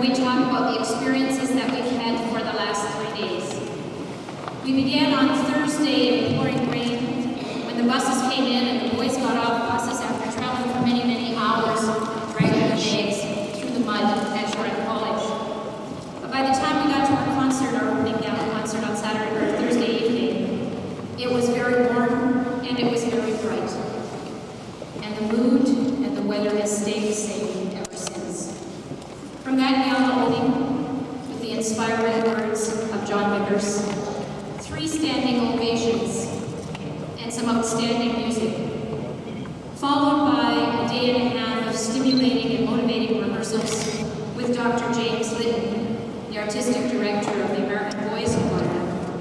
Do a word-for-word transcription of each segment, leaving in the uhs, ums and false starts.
we talk about the experiences that we've had for the last three days. We began on Thursday in pouring rain when the buses came in and the boys got off buses after traveling for many, many hours, dragging their bags through the mud at Shoreham College. But by the time we got to our concert, our opening gala concert on Saturday or Thursday evening, it was very warm and it was very bright. And the mood and the weather has stayed the same ever since. From that gala opening, with the inspiring words of John Vickers, three standing ovations, and some outstanding music, followed by a day and a half of stimulating and motivating rehearsals with Doctor James Litton, the artistic director of the American Boys Choir,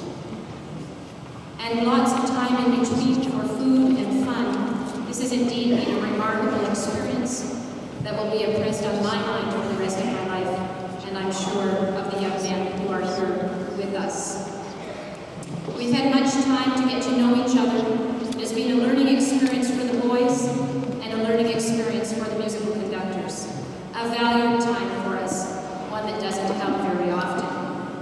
and lots of time in between for food and fun. This has indeed been a remarkable experience that will be impressed on my mind for the rest of my life, and I'm sure of the young men who are here with us. We've had much time to get to know each other. It has been a learning experience for the boys and a learning experience for the musical conductors. A valued time for us, one that doesn't come very often.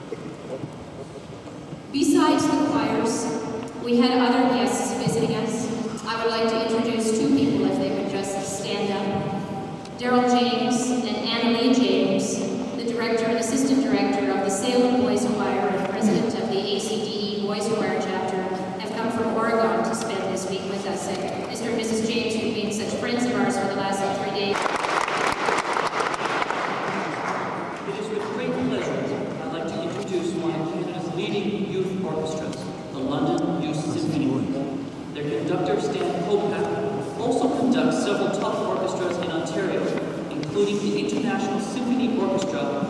Besides the choirs, we had other guests visiting us. I would like to introduce two people if they would just stand up. Daryl James and Anna Lee James, the director and assistant director of the Salem Boys Choir and president of the A C D E Boys Choir chapter, have come from Oregon to spend this week with us. And Mister and Missus James, who've been such friends of ours for the last three days. It is with great pleasure I'd like to introduce one of Canada's leading youth orchestras, the London Youth Symphony. Their conductor, Stan Kopak, also conducts several top orchestras in Ontario, including the International Symphony Orchestra.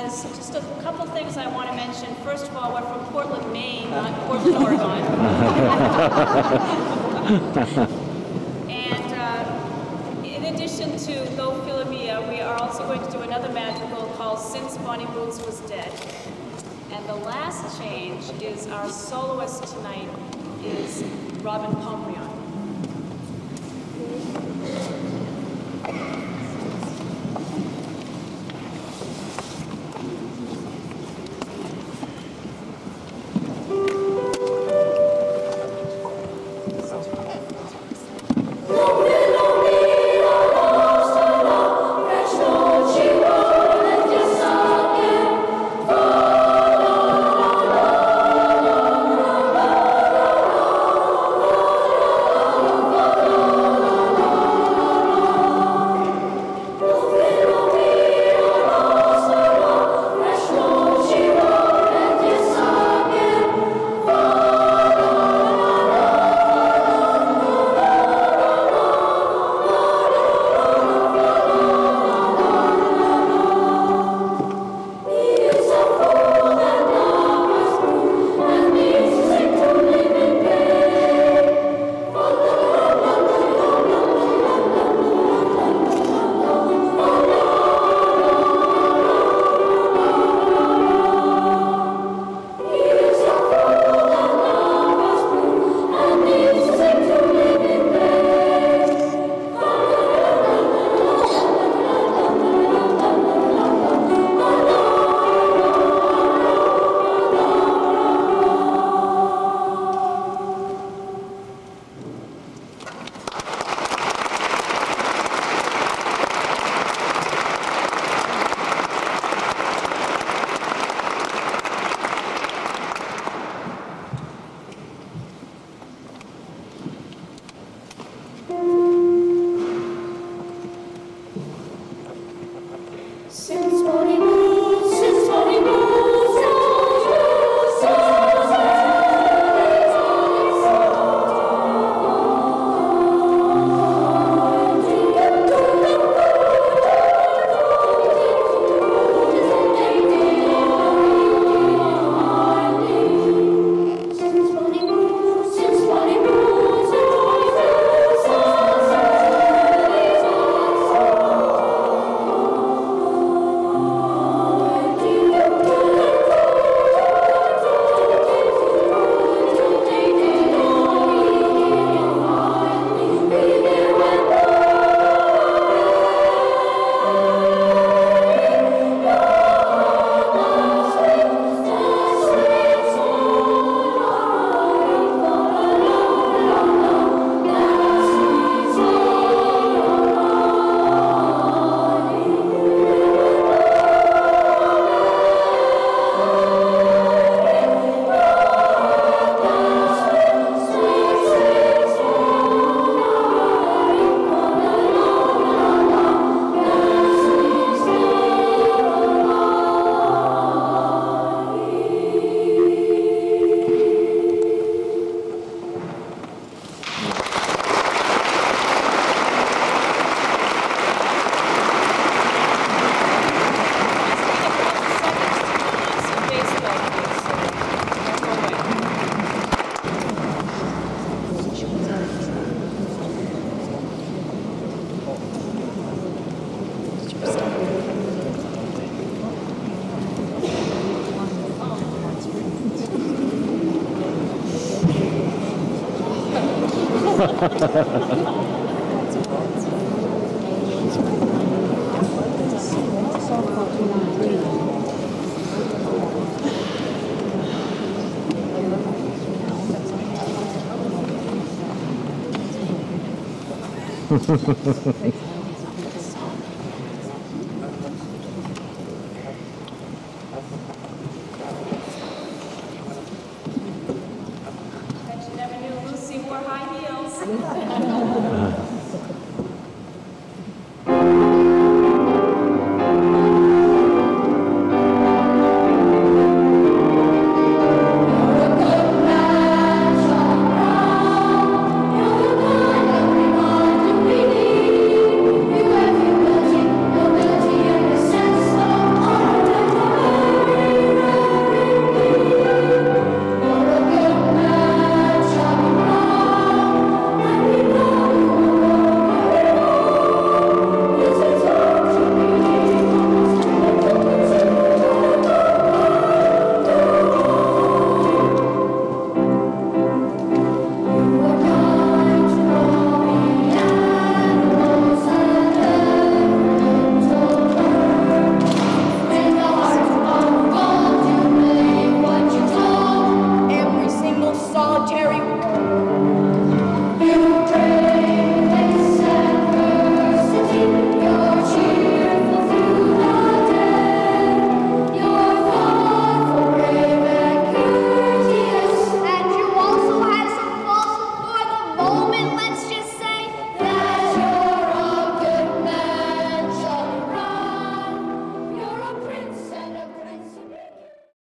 there's just a couple things I want to mention. First of all, we're from Portland, Maine, not Portland, Oregon. And uh, in addition to Go Philomia, we are also going to do another madrigal called Since Bonnie Boots Was Dead. And the last change is our soloist tonight is Robin Pombrion.